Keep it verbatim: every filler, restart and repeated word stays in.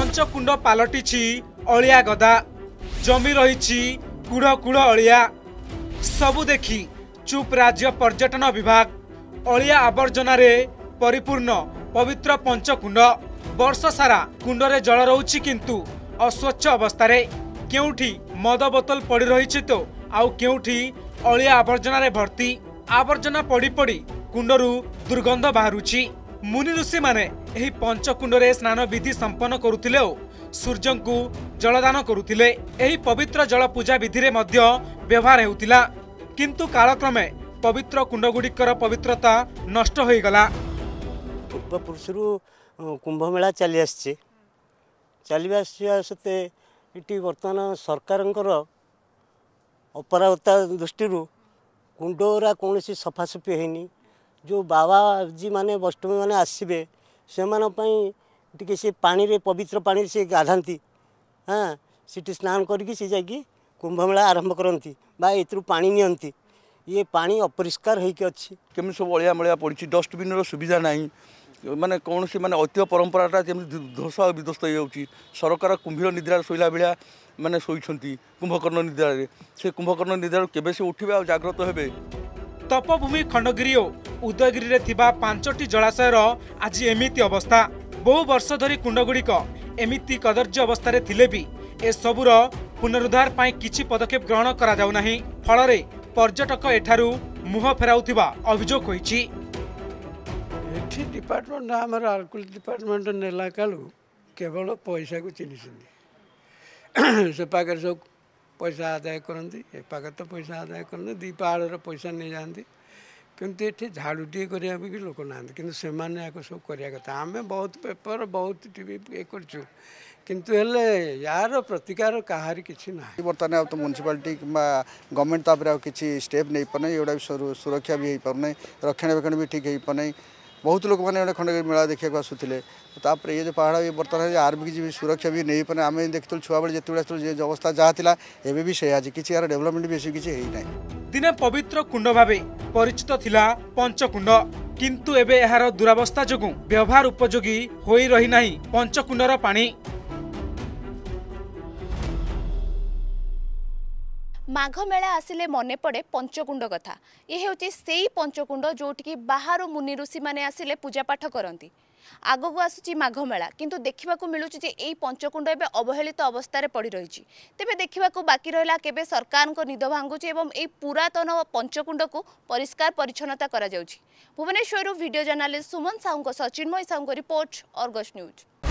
पंचकुंड पालटिछि अलिया गदा जमी रही कूड़ कूड़ अलिया सबु देखी चुप राज्य पर्यटन विभाग अलिया आवर्जना परिपूर्ण पवित्र पंचकुंड वर्ष सारा कुंडरे जल रोची किंतु अस्वच्छ अवस्था केउठी मद बोतल पड़ी रही तो आउ केउठी अलिया आवर्जना भर्ती आवर्जना पड़ी पड़ी कुंडरू दुर्गंध बाहरुछि। मुनि ऋषि माने एही पंचकुंडरे स्नान विधि संपन्न करुथिले ओ सूर्य को जलदान करुथिले। एही पवित्र जल पूजा विधि रे मध्य व्यवहार हेउतिला किंतु कालक्रमे पवित्र कुंडगुड़िकर पवित्रता नष्ट हो गला। पूर्व पुरुषरू कुंभ मेला चली आसছে चली आसवा सते इटी वर्तमान सरकारंकर अपराधता दृष्टि कुंडरा कौन सफासफी हैनी जो बाबा जी माने वैष्णवी माने आसबे से टी से पानी रे पवित्र पानी से गाधाती हाँ सीटी स्नान करके सी जाकि कुंभ मेला आरंभ करती बा एतरू पानी नियंती ये पानी अपरिष्कार होइके अच्छी केमी सब अलिया मलिया पड़ी डस्टबिन सुविधा नहीं माने कौन सी माने ऐतिह्य परंपराटा ध्वंस विध्वस्त हो सरकार कुंभीर निद्रा शोला भाया माने शोइछंती कुंभकर्ण निद्रा से कुंभकर्ण निद्रा केबे से उठिबे आ जागृत हेबे। तपभूमि खंडगिरी और उदयगिरी रे थिबा पांचटी जलाशयर आज एमिति अवस्था बहु वर्ष धरी कुंडगुड़िक एमिति कदर्य अवस्था रे थिले भी ए सबुर पुनरुद्धार पाई किछि पदक्षेप ग्रहण करा जाउ नाही फलरे पर्यटक एठारू मुह फेराउथिबा अभियोग होईछि। एठी डिपार्टमेंट हमर आर्कुल डिपार्टमेंट नेला कालू केवल पैसा को चिन्हिसंदी से पाकर सब पैसा आदाय करती ए पाखे तो पैसा आदाय करते दी पहाड़ पैसा नहीं जाती किंतु ये झाड़ूटे करा भी लोक ना कि सब करा कथा आम बहुत पेपर बहुत टीवी ये करूँ किंतु हेले यार प्रतिकार कहार किसी ना बर्तमान तो म्यूनिसिपालिटी कि गवर्नमेंट तापर किसी स्टेप नहीं पारना एगुड़ा भी सुरक्षा भी हो पारना रक्षणाबेक्षण भी ठीक हो पारना बहुत लोक मैंने खंडगिरी मेला देखा आसूले तापर ये जो पहाड़ ये बर्तमान आर भी किसी सुरक्षा भी नहीं पाने आम देखु छुआ बेले जिते अवस्था जहाँ थी एवं भी से आज किसी यार डेवलपमेंट बेसी किसी है दिने पवित्र कुंड भावे परिचित थिला पंचकुंड किंतु एबे एहार दुरावस्था जोगु व्यवहार उपयोगी होई रही नाही पंचकुंडर पानी। माघ मेला आसिले मने पड़े पंचकुंड कथा ये होची सेई पंचकुंड जोटिकी बाहर मुनि ऋषि माने आसिले पूजा पाठ करती आगो को आसुची माघ मेला किंतु देखा मिलूची जे एई पंचकुंड एबे अवहेलित अवस्था रे पड़ी रही तेबे देखा बाकी रहा केबे सरकार को निद भांगुची एवं एई पुरातन पंचकुंड को परिष्कार परिच्छन्नता करा जाउची। Bhubaneswar video journalist Suman Sahu Sachinmay Sahu report Argus news.